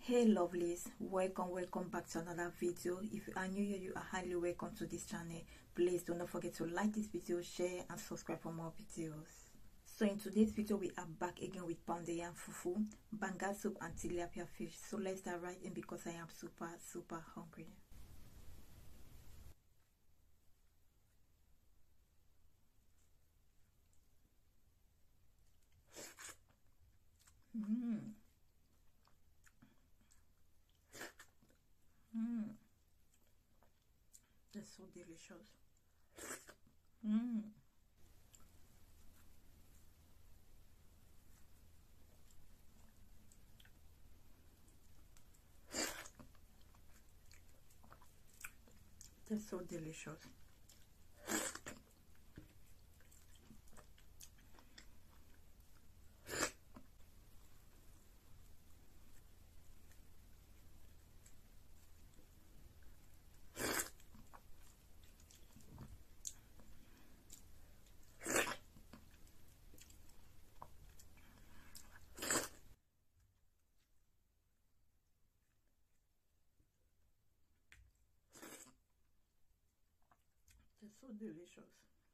Hey lovelies, welcome back to another video. If you are new here, you are highly welcome to this channel. Please do not forget to like this video, share and subscribe for more videos. So in today's video we are back again with pounded yam fufu, banga soup and tilapia fish. So let's start right in because I am super hungry. That's so delicious. That's so delicious. It's so delicious.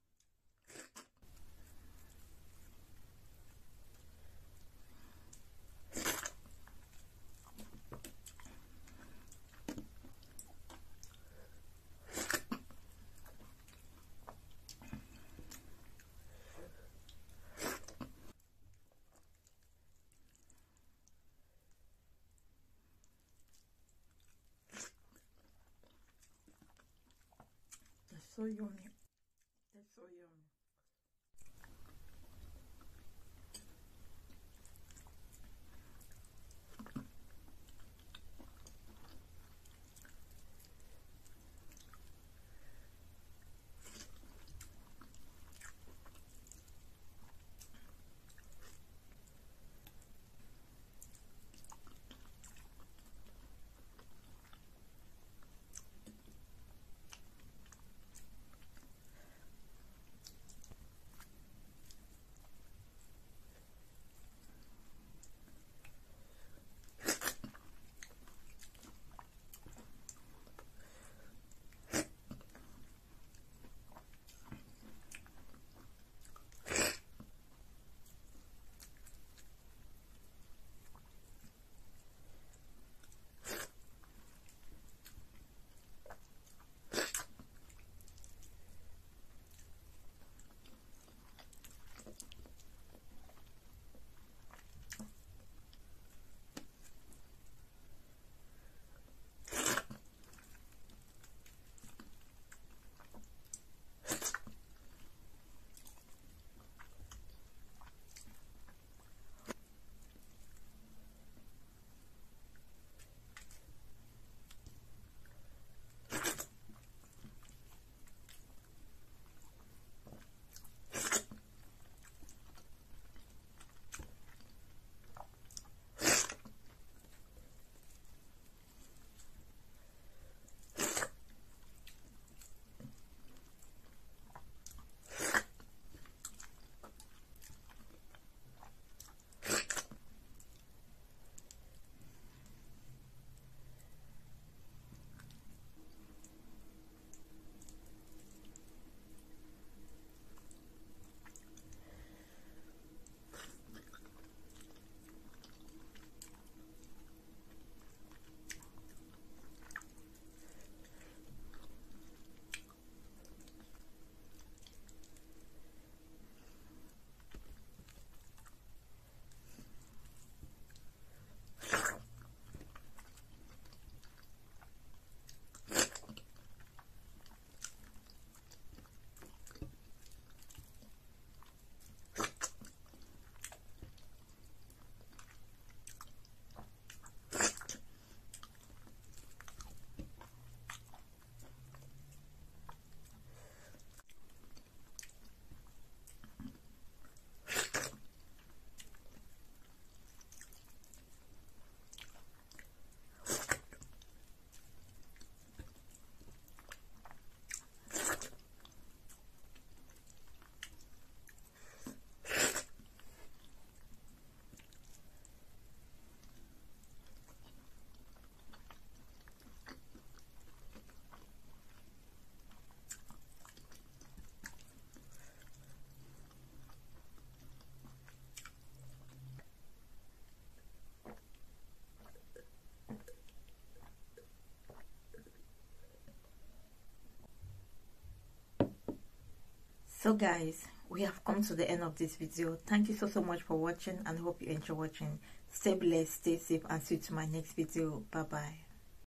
That's so yummy. That's so yummy. So guys, we have come to the end of this video. Thank you so much for watching, and hope you enjoy watching. Stay blessed, stay safe, and see you to my next video. Bye bye.